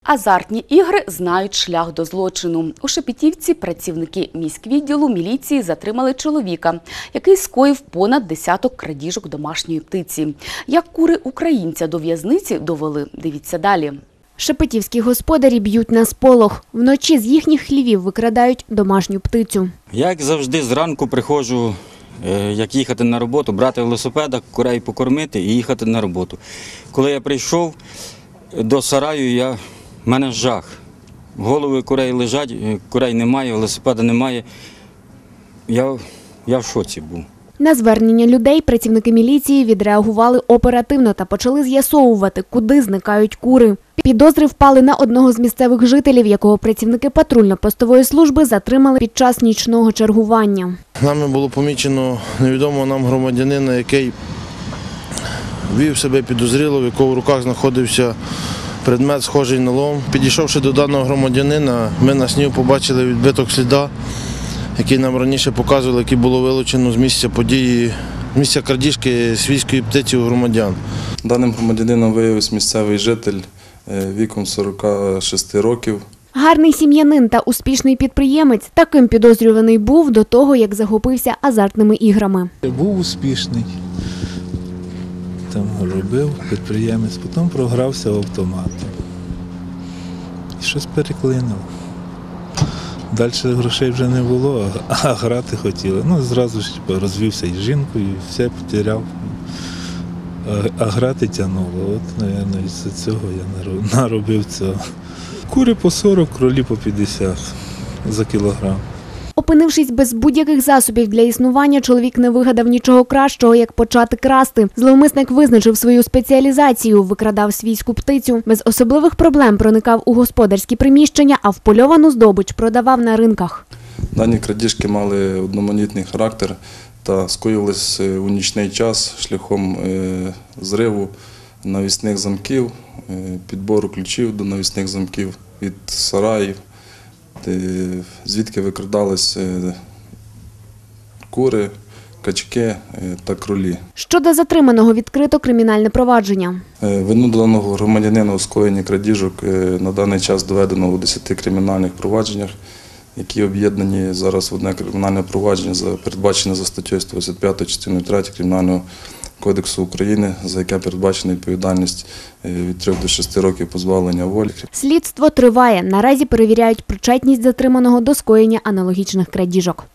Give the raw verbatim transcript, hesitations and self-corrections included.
Азартні ігри знають шлях до злочину. У Шепетівці працівники міськвідділу міліції затримали чоловіка, який скоїв понад десяток крадіжок домашньої птиці. Як кури українця до в'язниці довели, дивіться далі. Шепетівські господарі б'ють на сполох. Вночі з їхніх хлівів викрадають домашню птицю. Я, як завжди, зранку приходжу, як їхати на роботу, брати велосипеда, курей покормити і їхати на роботу. Коли я прийшов до сараю, я... в мене жах. Голови курей лежать, курей немає, велосипеда немає. Я, я в шоці був. На звернення людей працівники міліції відреагували оперативно та почали з'ясовувати, куди зникають кури. Підозри впали на одного з місцевих жителів, якого працівники патрульно-постової служби затримали під час нічного чергування. Нами було помічено невідомого нам громадянина, який вів себе підозріло, в якого в руках знаходився предмет, схожий на лом. Підійшовши до даного громадянина, ми на снігу побачили відбиток сліда, який нам раніше показували, який було вилучено з місця події, з місця крадіжки свійської птиці у громадян. Даним громадянином виявився місцевий житель віком сорока шести років. Гарний сім'янин та успішний підприємець – таким підозрюваний був до того, як захопився азартними іграми. Був успішний, там робив підприємець, потім програвся в автомат. І щось переклинив. Далі грошей вже не було, а грати хотіли. Ну, зразу ж розвівся із жінкою, все потеряв. А грати тягнуло. От, мабуть, із цього я наробив цього. Кури по сорок, кролі по п'ятдесят за кілограм. Опинившись без будь-яких засобів для існування, чоловік не вигадав нічого кращого, як почати красти. Зловмисник визначив свою спеціалізацію, викрадав свійську птицю. Без особливих проблем проникав у господарські приміщення, а впольовану здобич продавав на ринках. Дані крадіжки мали одноманітний характер та скоювалися у нічний час шляхом зриву навісних замків, підбору ключів до навісних замків від сараїв, звідки викрадались кури, качки та кролі. Щодо затриманого відкрито кримінальне провадження. Вину даного громадянина у скоєнні крадіжок на даний час доведено у десяти кримінальних провадженнях, які об'єднані зараз в одне кримінальне провадження, передбачене за статтею сто двадцять п'ять частиною третьою Кримінального кодексу України, за яке передбачена відповідальність від трьох до шести років позбавлення волі. Слідство триває. Наразі перевіряють причетність затриманого до скоєння аналогічних крадіжок.